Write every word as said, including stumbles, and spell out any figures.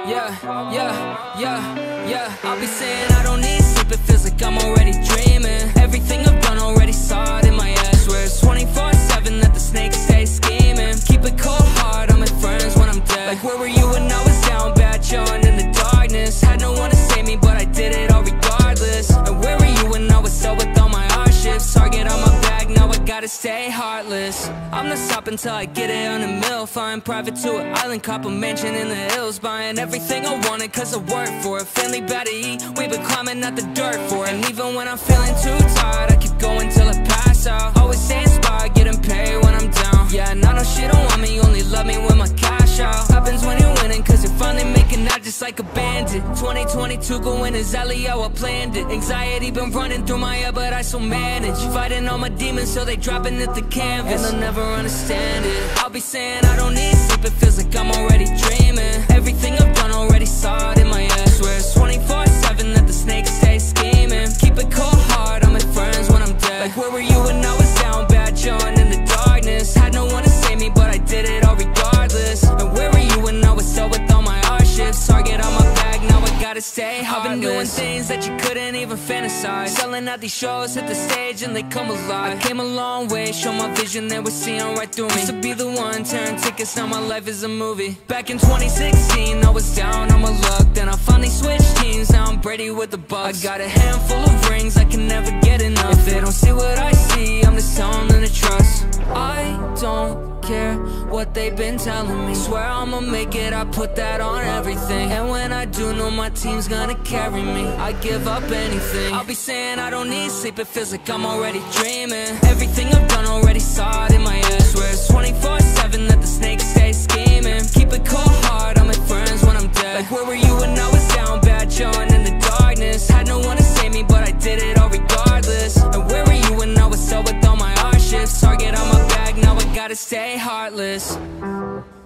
yeah, yeah, yeah, yeah. I'll be saying I don't need sleep, it feels like I'm already dreaming. Everything I've done already saw it in my head. Swear it's twenty-four seven that the snakes stay scheming. Keep it cold hard, I'm with friends when I'm dead. Like where were you when I was down bad, chilling in the darkness? Had no one to save me, but I did it all regardless. And where were you when I was so with all my hardships? Target on my back, now I gotta stay heartless. I'm not stopping till I get it on the mill. Flying private to an island, cop a mansion in the hills. Buying everything I wanted cause I worked for it. Family bad to eat, we've been climbing out the dirt for it. And even when I'm feeling too tired, I keep going till I pass out. Always stay inspired, getting paid when I'm down. Yeah, and I know she don't want me, only love me when my cash out. Happens when you're winning cause you're finally making out just like a bandit. Twenty twenty-two going exactly how I planned it. Anxiety been running through my head but I still manage. Fighting all my demons so they dropping at the canvas. And they'll never understand it. I'll be saying I don't need sleep, it feels like I'm already dreaming. Everything I've done already saw it in my head. Swear it's twenty-four seven that the snakes stay scheming. Keep it cold hard, I'm with friends when I'm dead. Like where were you when I was down bad, chilling in the darkness? Had no one to save me but I did it all regardless. And where were you when I was so with all my hardships? Target on my back, now I gotta stay heartless. I've been doing things that you couldn't even fantasize. Selling out these shows, hit the stage and they come alive. I came a long way, show my vision, they were seeing right through me. Used to be the one tearing tickets, now my life is a movie. Back in twenty sixteen, I was down on my luck. Then I finally switched teams, now I'm Brady with the Bucks. I got a handful of rings, I can never get enough. If they don't see what I see, I'm just telling them to trust. I don't care what they've been telling me. Swear I'ma make it, I put that on everything. And when I do, know my team's gonna carry me. I give up anything. I'll be saying I don't need sleep, it feels like I'm already dreaming. Everything I've done already saw it in my head. Swear it's twenty-four seven that the snakes stay scheming. Keep it cold hard, I'm with friends when I'm dead. Like where were you when I was down bad, chilling in the darkness? Had no one to save me but I did it all regardless. And where were you when I was so with all my hardships? Target on my back, now I gotta stay heartless.